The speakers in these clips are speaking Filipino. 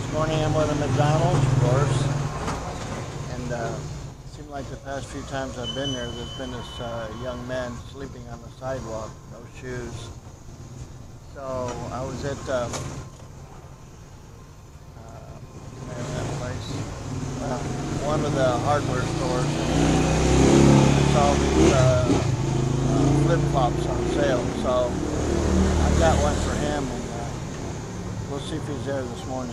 Morning I'm with a McDonald's, of course, and it seemed like the past few times I've been there, there's been this young man sleeping on the sidewalk, no shoes. So I was at that place, one of the hardware stores, and I saw these flip-flops on sale. So I got one for him, and we'll see if he's there this morning.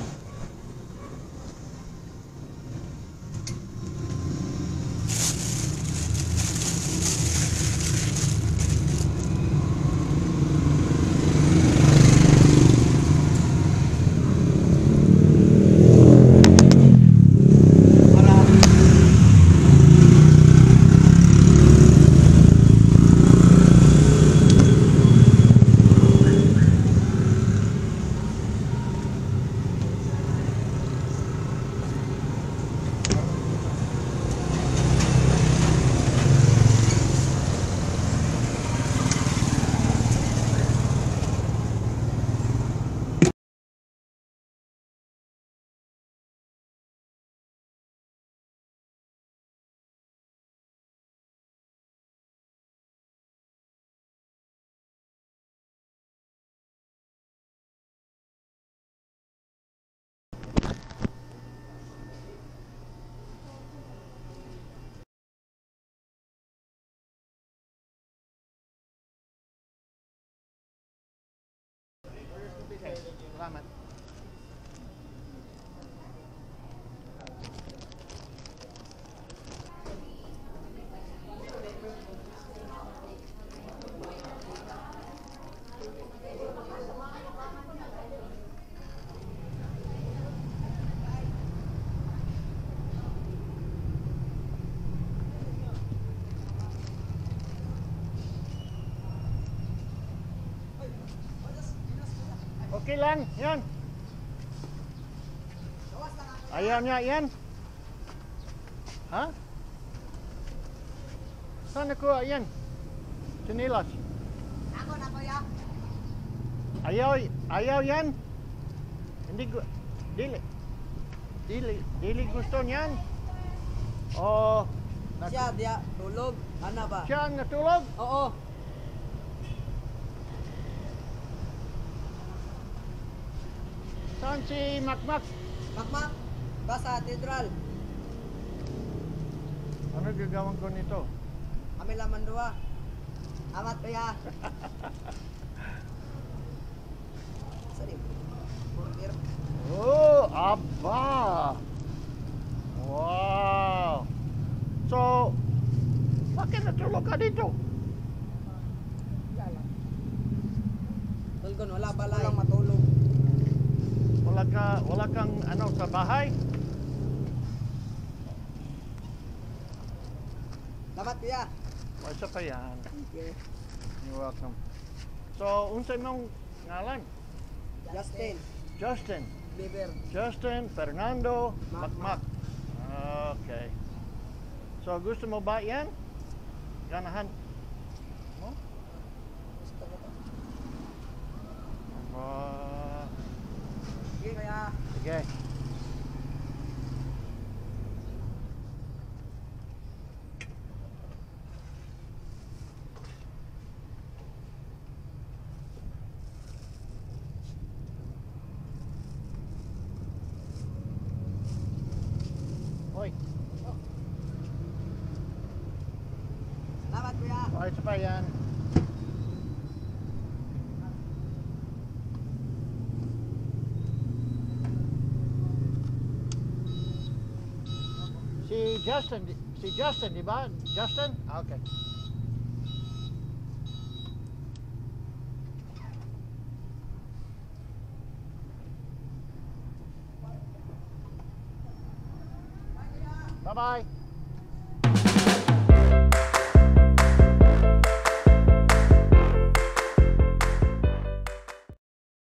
Salamat. Okay lang, yan. Ayaw niya yan. Ha? Saan nakuha yan? Sinilas. Ako na kuya. Ayaw yan. Hindi dili gusto niyan. O Siya dia tulog. Ana ba? siya ang natulog? Oo. Saan si Makmak? Makmak. Basa Cathedral. Ano gagawin ko nito? Kami laman dua. Amat kuya. Sorry. Burger. Oh, aba! Wow! So, bakit natulog ka dito? Tulgon wala balay. Walang matulog. Wala kang ano sa bahay? Lamat kuya. O, isa pa yan. Okay. You're welcome. So, unsay mong ngalan? Justin. Justin. Beber. Justin, Fernando, Makmak. Makmak. Okay. So, gusto mo ba yan? Ganahan mo? Gusto ko to. Sige kuya. Sige. Hoy, Lamat kuya. okay sa pa yan. Si Justin, di ba? Justin? Okay. Bye-bye.